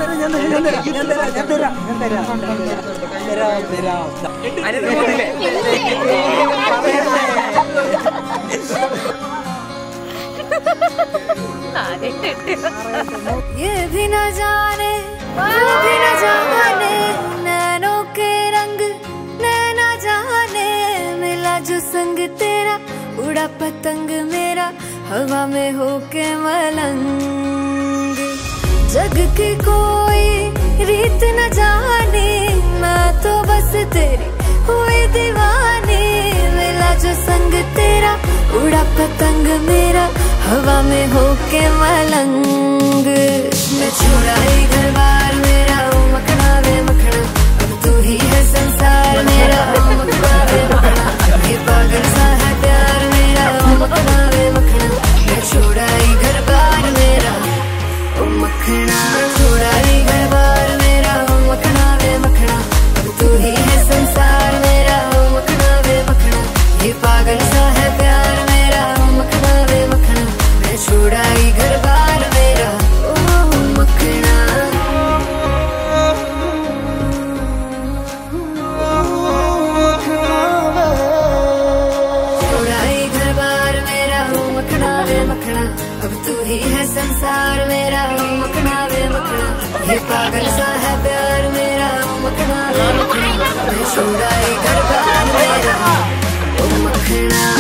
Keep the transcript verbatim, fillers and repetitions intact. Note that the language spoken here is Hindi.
ये भी न जाने वो भी न जाने नैनों के रंग नैना जाने मिला जो संग तेरा उड़ा पतंग मेरा हवा में होके मलंग। जग की कोई रीत न जाने मैं तो बस तेरी हुई दीवानी मिला जो संग तेरा उड़ा पतंग मेरा हवा में होके मलंग। मैं छुड़ाई घर बार मेरा ओ मखना वे मखना अब तू ही है संसार मेरा ओ मखना वे मखना ये पागल सा है प्यार मेरा ओ मखना वे मखना। मैं छुड़ाई घर बार मेरा ओ मखना छुड़ाई घर बार मेरा ओ मखना वे मखना अब तू ही है संसार मेरा ओ मखना वे मखना ये पागल सा है प्यार मेरा ओ मखना वे मखना। मैं छुड़ाई घर बार मेरा ओ मखना। छुड़ाई घर बार मेरा ओ मखना वे मखना अब तू ही है संसार मेरा ओ मखना वे मखना ये पागल सा है प्यार मेरा ओ मखना वे मखना। मैं छुड़ाई घर बार मेरा ओ मखना।